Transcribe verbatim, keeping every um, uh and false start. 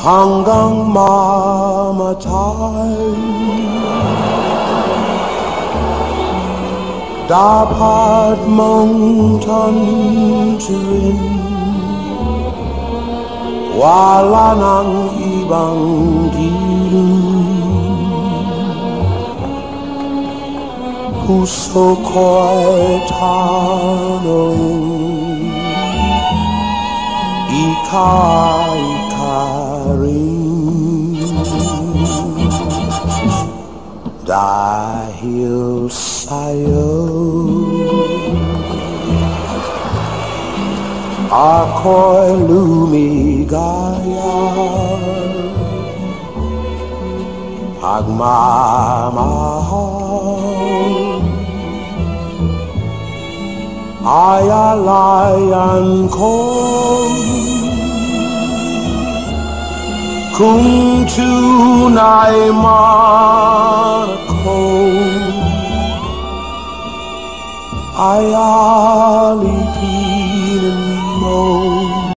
hanggang mamatay. Dapat mong tantuin, wala nang ibang dilim. Puso ko'y tanongin, ika'y ka rin. Dahil sa'yo ako'y lumigaya, pagmamahal ay alayan ko. Kung tunay man ako ay alipin